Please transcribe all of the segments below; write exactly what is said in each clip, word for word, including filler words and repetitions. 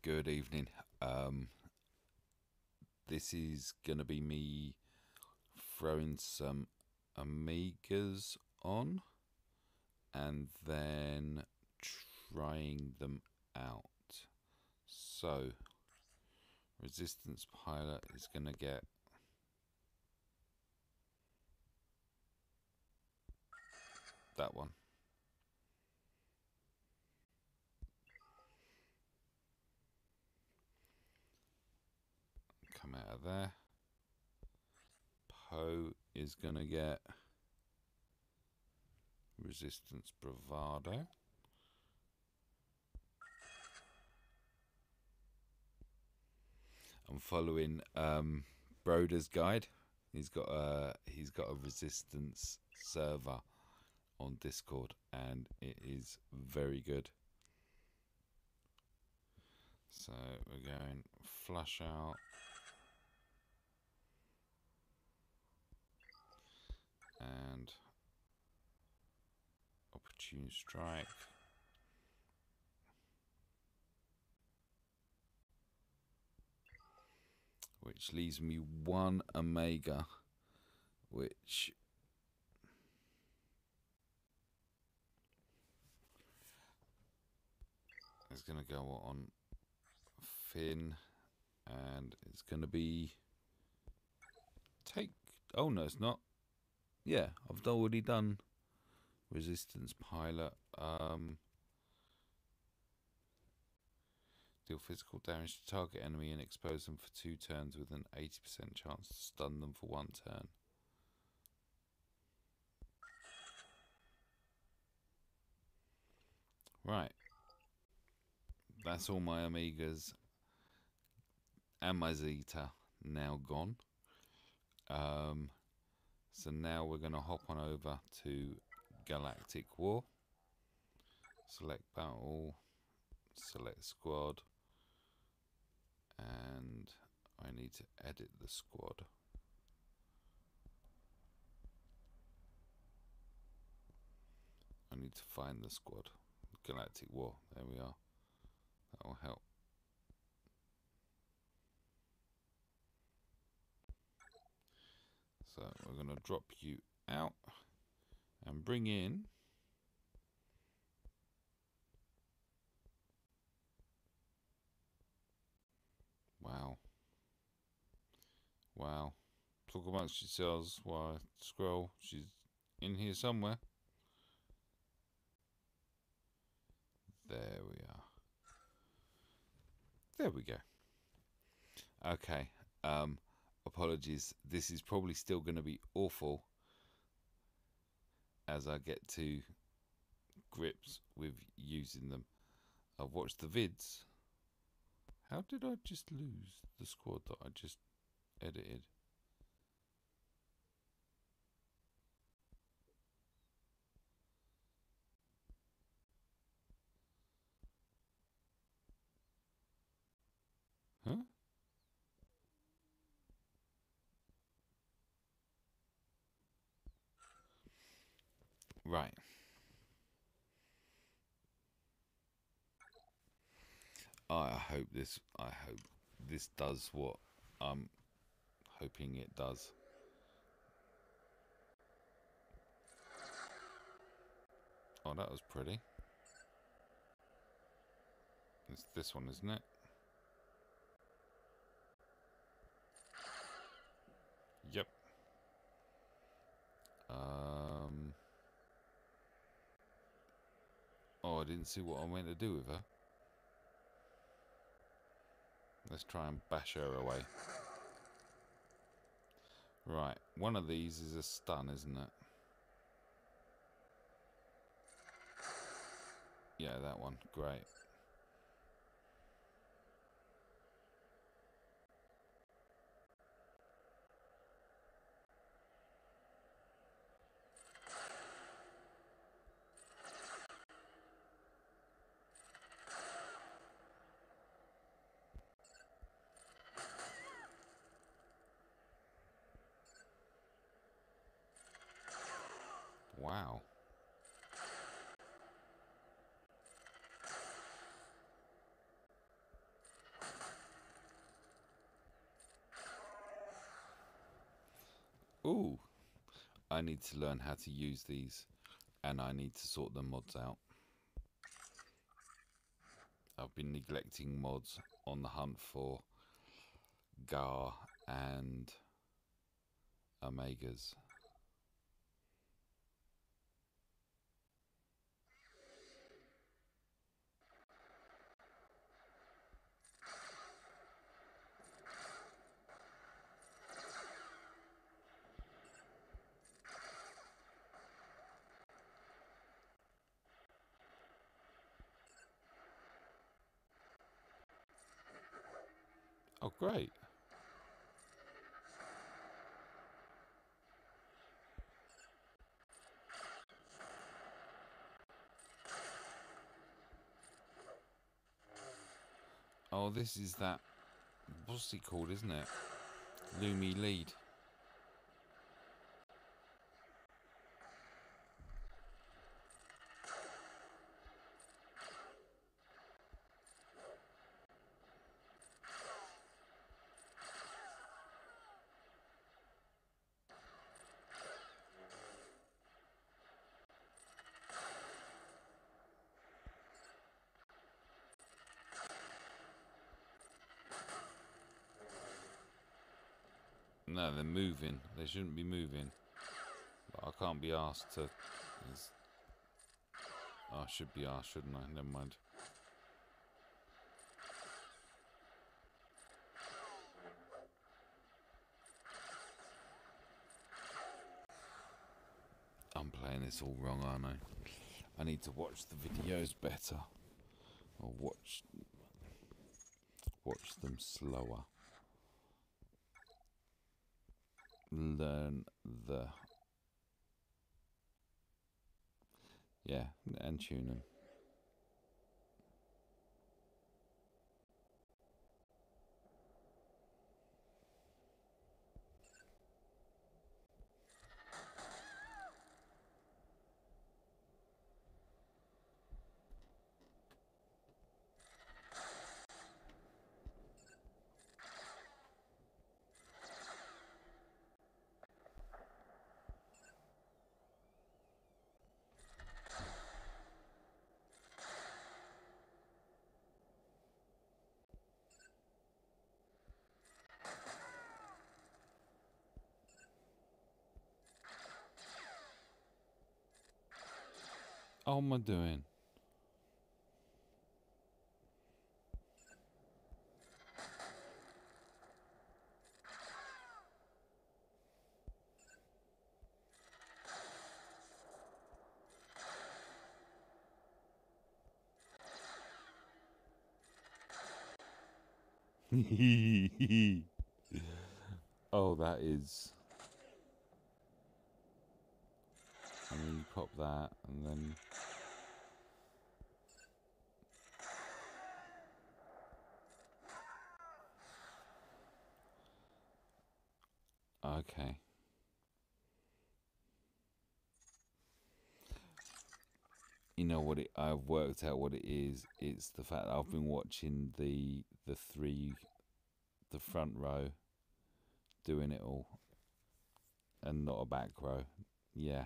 Good evening. Um, this is gonna be me throwing some Amigas on and then trying them out. So, Resistance Pilot is gonna get that one. Come out of there. Poe is gonna get Resistance Bravado. I'm following um, Broder's guide. He's got a he's got a Resistance server on Discord, and it is very good. So we're going flush out, and opportune strike. Which leaves me one Omega, which is going to go on Finn, and it's going to be take. Oh no, it's not. Yeah, I've already done Resistance Pilot. Um, deal physical damage to target enemy and expose them for two turns with an eighty percent chance to stun them for one turn. Right. That's all my Amigas and my Zeta now gone. Um, so now we're going to hop on over to Galactic War. Select battle, select squad, and I need to edit the squad. I need to find the squad. Galactic War, there we are. That will help. So we're going to drop you out and bring in wow. Wow. Talk amongst yourselves while I scroll. She's in here somewhere. There we are. There we go. Okay. Um, apologies. This is probably still going to be awful as I get to grips with using them. I've watched the vids. How did I just lose the squad that I just edited? Huh? Right. I hope this I hope this does what I'm hoping it does. Oh, that was pretty. It's this one, isn't it? Yep. Um. Oh, I didn't see what I meant to do with her. Let's try and bash her away. Right, one of these is a stun, isn't it? Yeah, that one. Great. Wow. Ooh, I need to learn how to use these, and I need to sort the mods out. I've been neglecting mods on the hunt for Gar and Omegas. Oh, great. Oh, this is that, what's he called, isn't it? Lumi lead. No, they're moving. They shouldn't be moving. But I can't be asked to... Oh, I should be asked, shouldn't I? Never mind. I'm playing this all wrong, aren't I? I need to watch the videos better. Or watch... Watch them slower. Learn the... Yeah, and tune them. How am I doing? Oh, that is... And then you pop that, and then... Okay. You know what it... I've worked out what it is. It's the fact that I've been watching the the three... The front row doing it all. And not a back row. Yeah.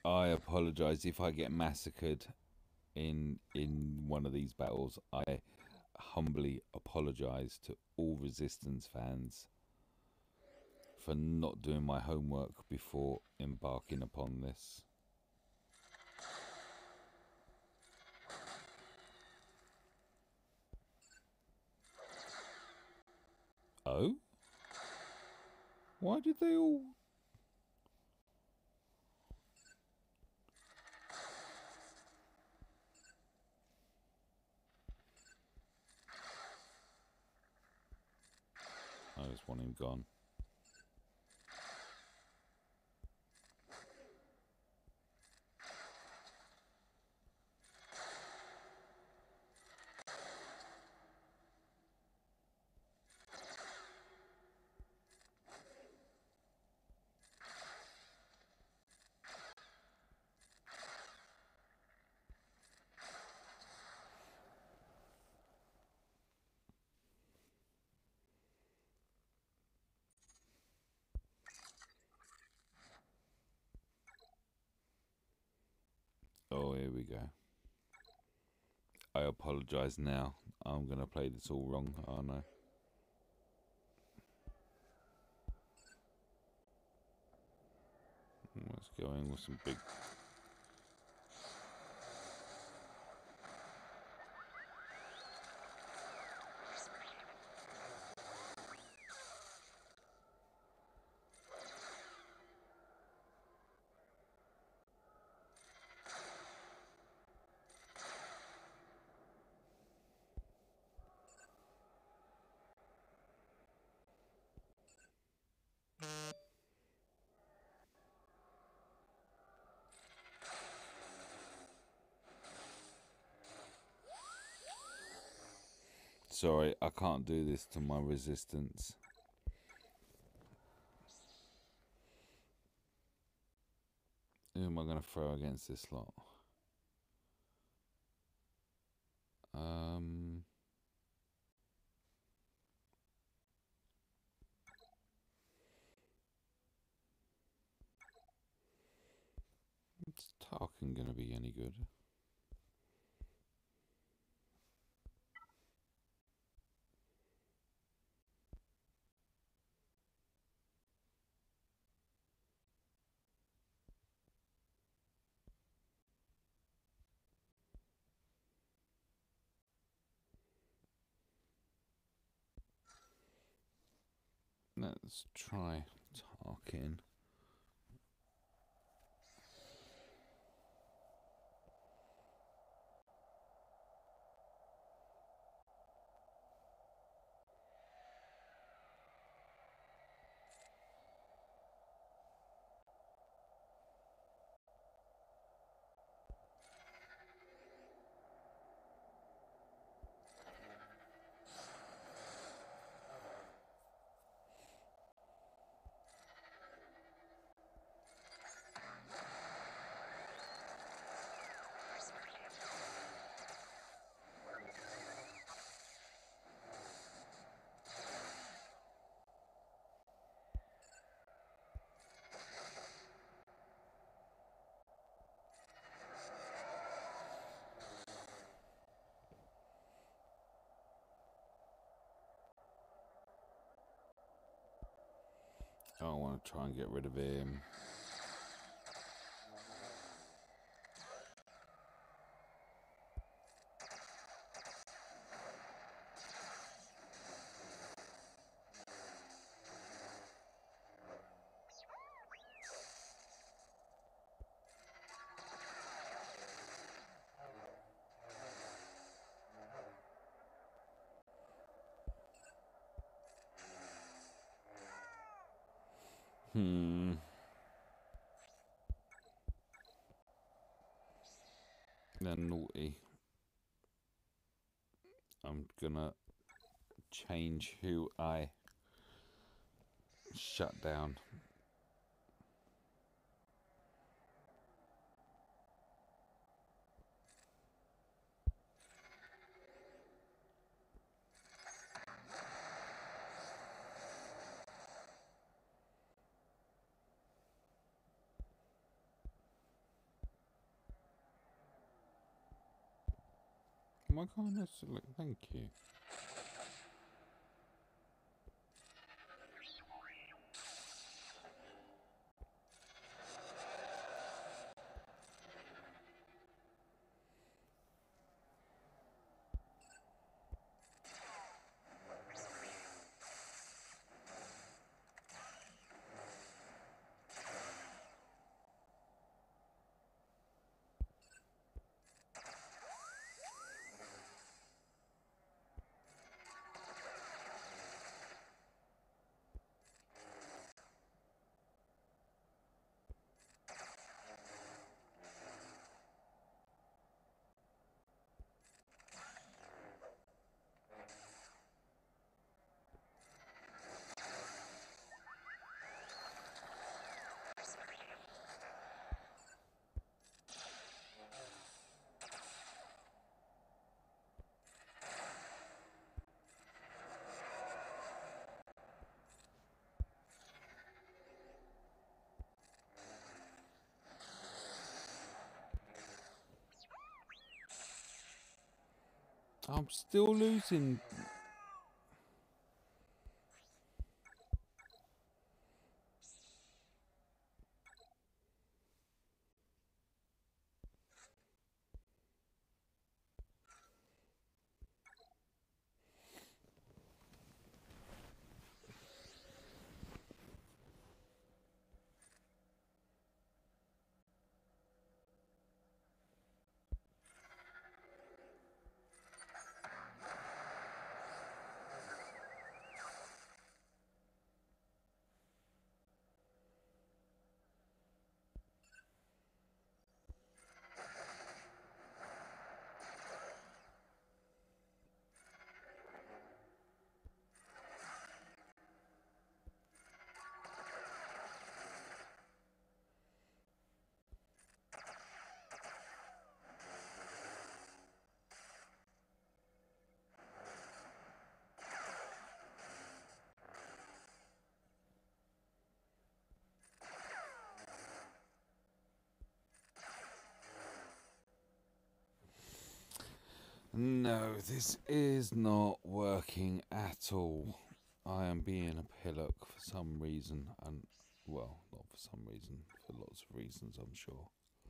I apologize if I get massacred in in one of these battles. I humbly apologize to all Resistance fans for not doing my homework before embarking upon this. Oh? Why did they all... I just want him gone. Oh, here we go. I apologize now. I'm going to play this all wrong, aren't I? Let's go in with some big... Sorry, I can't do this to my Resistance. Who am I going to throw against this lot? Um... Is Tarkin going to be any good? Let's try Tarkin. I want to try and get rid of him. Hmm. They're naughty. I'm gonna change who I shut down. Why can't I select? Thank you. I'm still losing. No, this is not working at all. I am being a pillock for some reason, and well, not for some reason, for lots of reasons, I'm sure.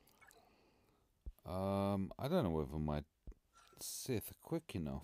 Um, I don't know whether my Sith are quick enough.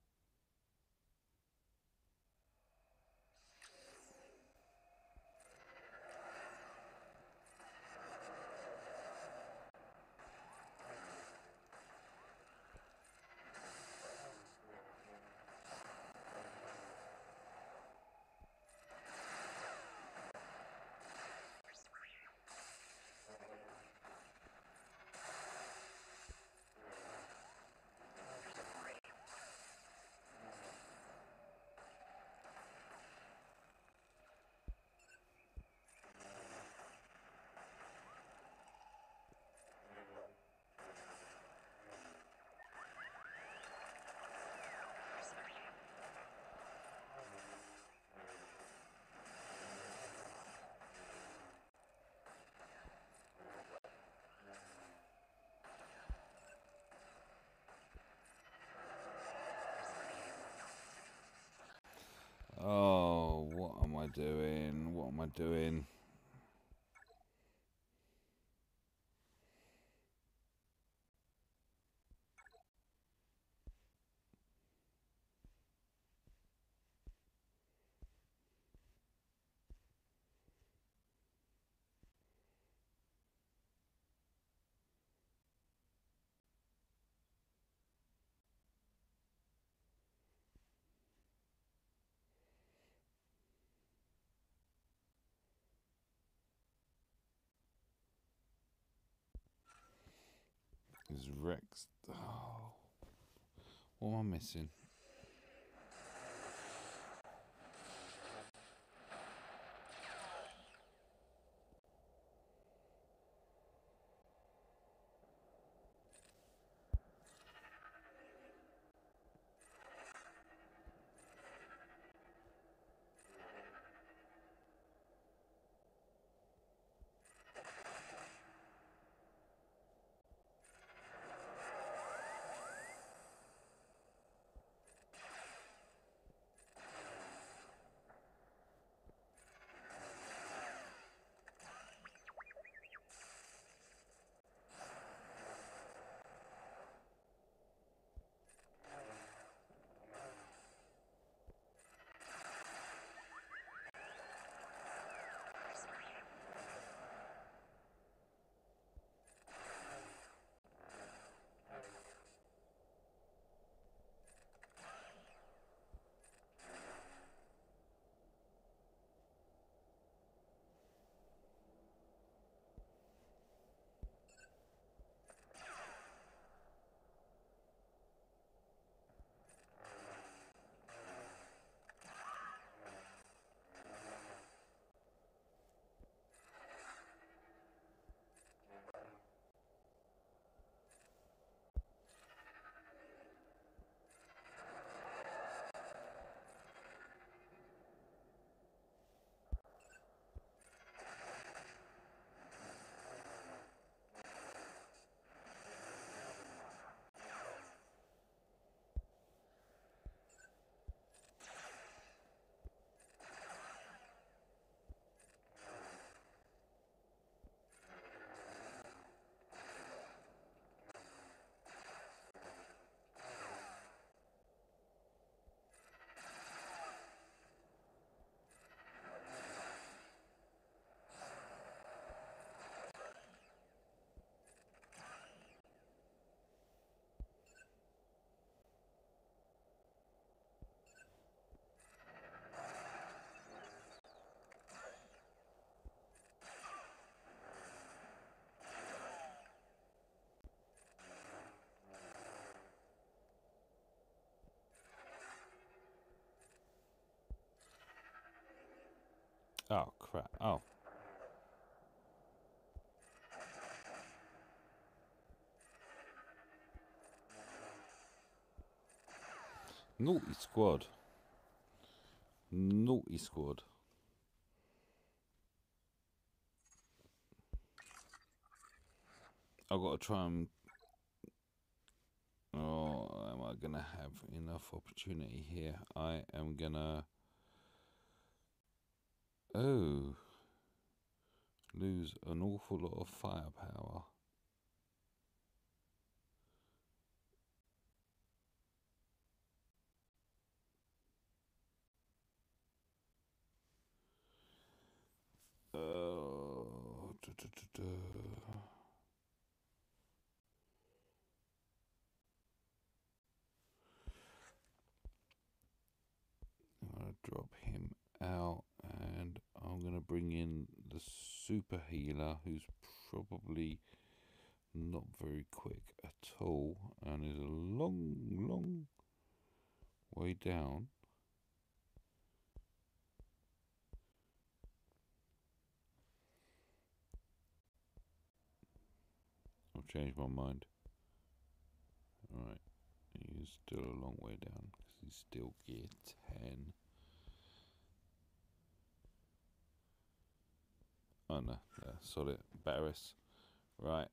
Oh, what am I doing? What am I doing? Is Rex? Oh, what am I missing? Oh, crap. Oh. Naughty squad. Naughty squad. I've got to try and... Oh, am I going to have enough opportunity here? I am going to... Oh. Lose an awful lot of firepower. Oh. Da, da, da, da. I'm going to drop him out, and I'm going to bring in the super healer, who's probably not very quick at all, and is a long, long way down. I've changed my mind. Alright, he's still a long way down, because he's still gear ten. Oh no, yeah, solid. Barris. Right.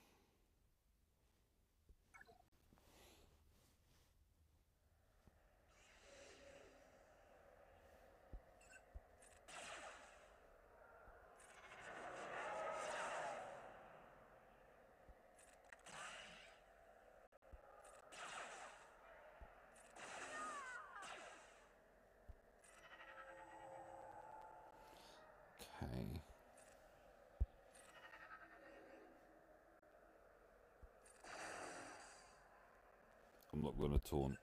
Okay. I'm not going to taunt.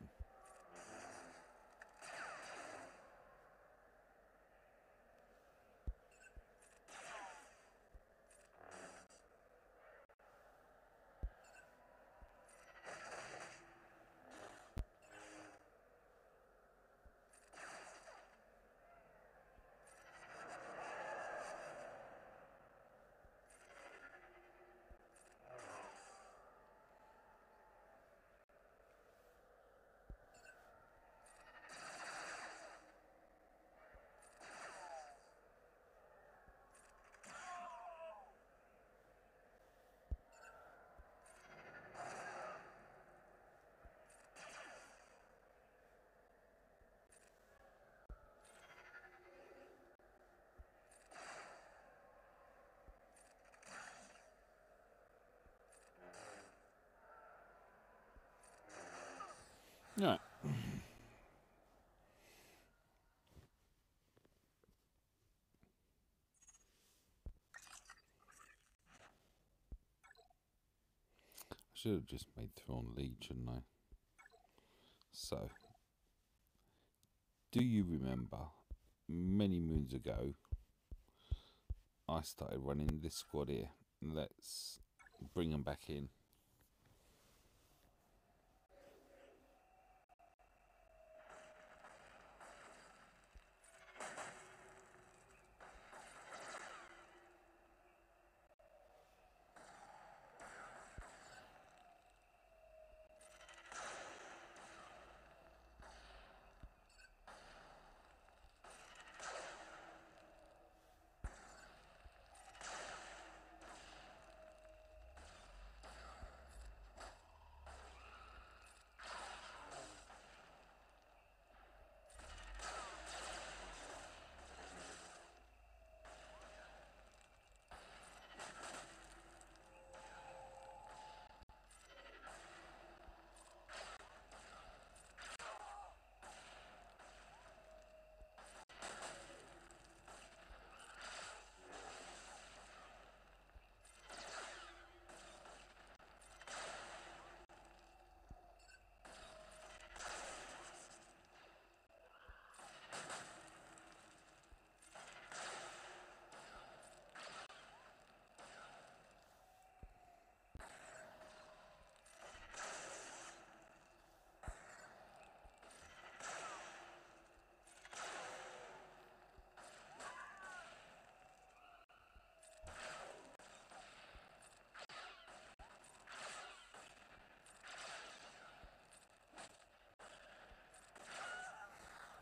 Right. I should have just made Thrawn lead, shouldn't I? So, do you remember many moons ago I started running this squad here? Let's bring them back in.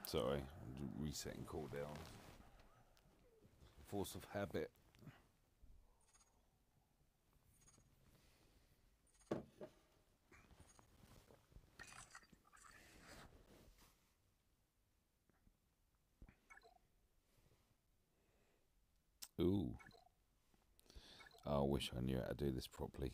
Sorry, resetting cooldown. Force of habit. Ooh. Oh, I wish I knew how to do this properly.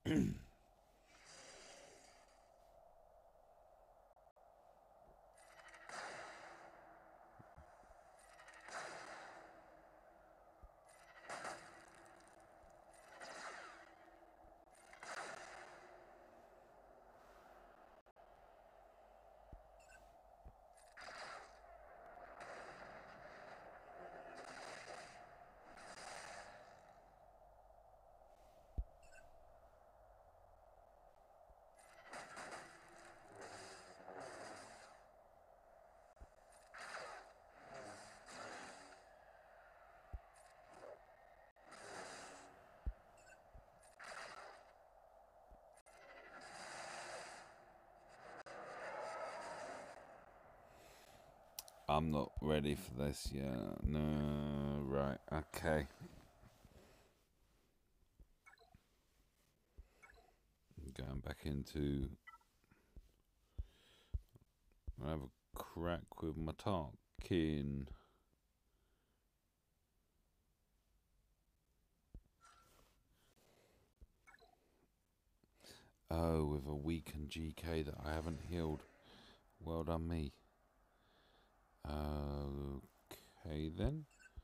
I'm not ready for this yet. No, right, okay. Going back into... I have a crack with my talking. Oh, with a weakened G K that I haven't healed. Well done me. Okay then.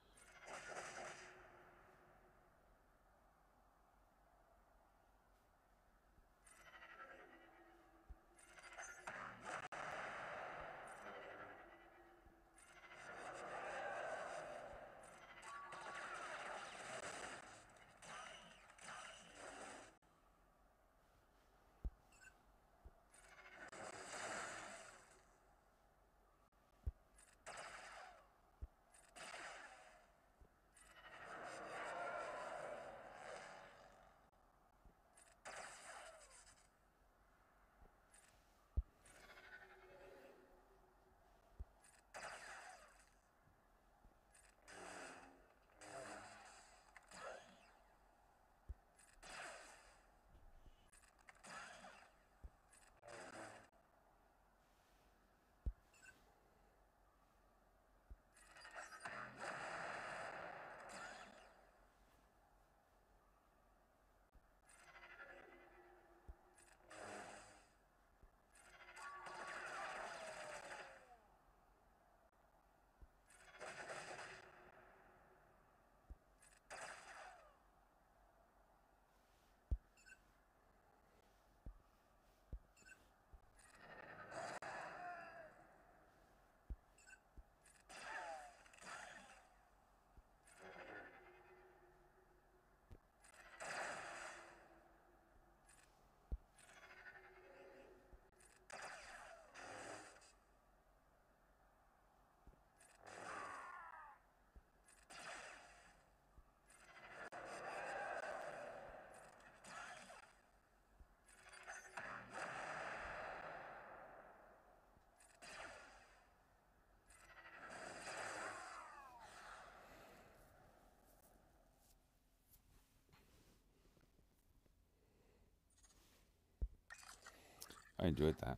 I enjoyed that.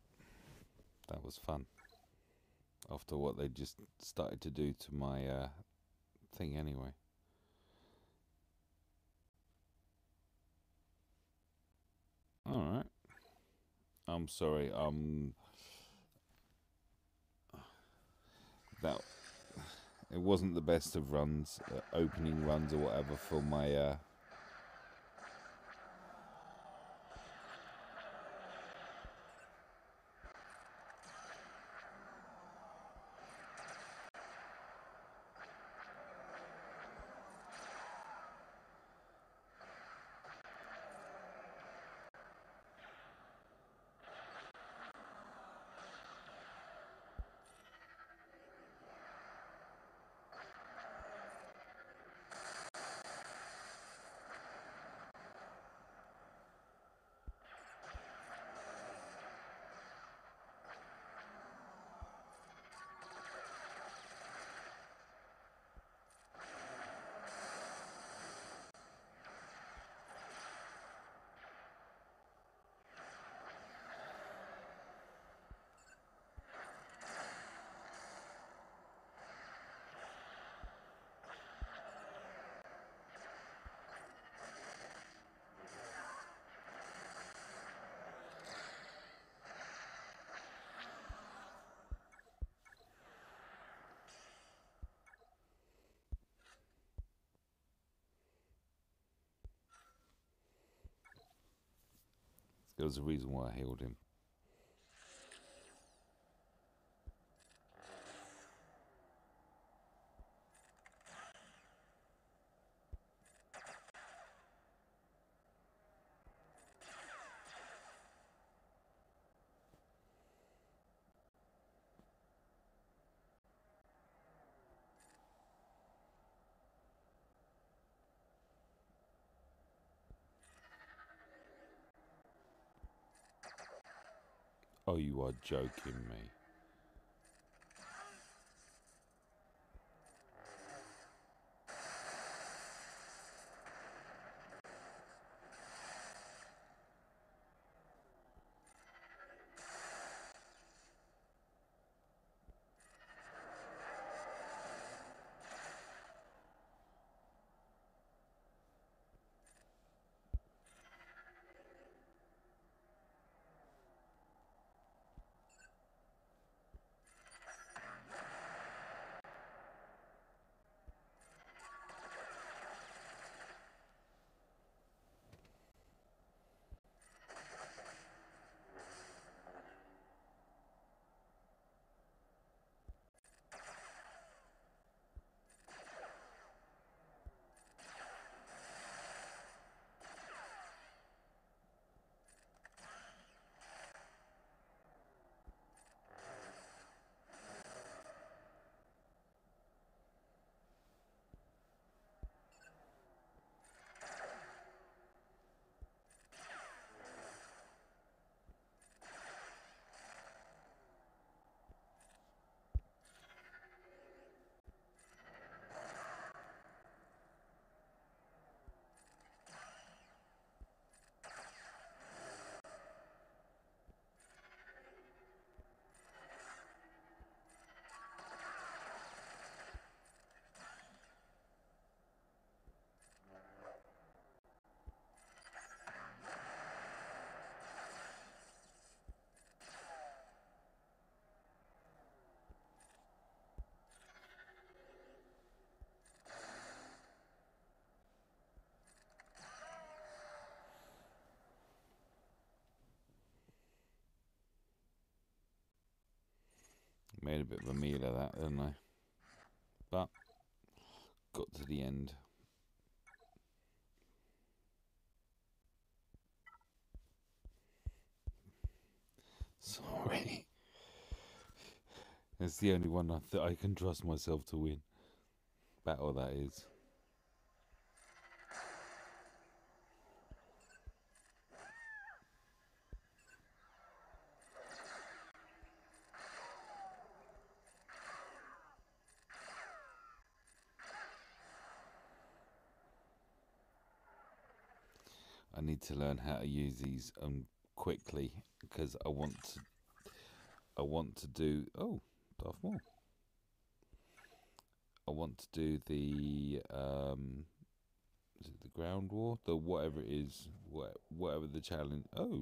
That was fun. After what they just started to do to my uh, thing anyway. Alright. I'm sorry, um... that... It wasn't the best of runs, uh, opening runs or whatever for my... Uh, There was a reason why I healed him. Oh, you are joking me. Made a bit of a meal of that, didn't I? But got to the end. Sorry. It's the only one I that I can trust myself to win. Battle, that is. I need to learn how to use these um quickly because I want to. I want to do. Oh, Darth Maul. I want to do the um. Is it the ground war? The whatever it is, what whatever the challenge. Oh.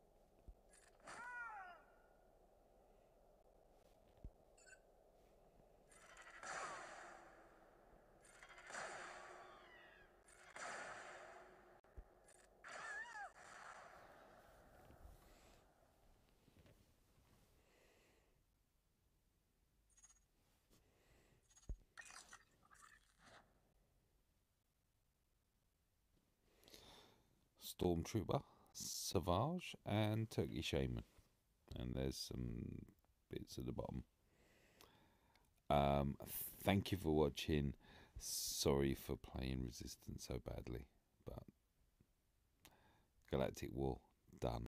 Stormtrooper, Savage, and Turkey Shaman. And there's some bits at the bottom. Um, thank you for watching. Sorry for playing Resistance so badly, but Galactic War done.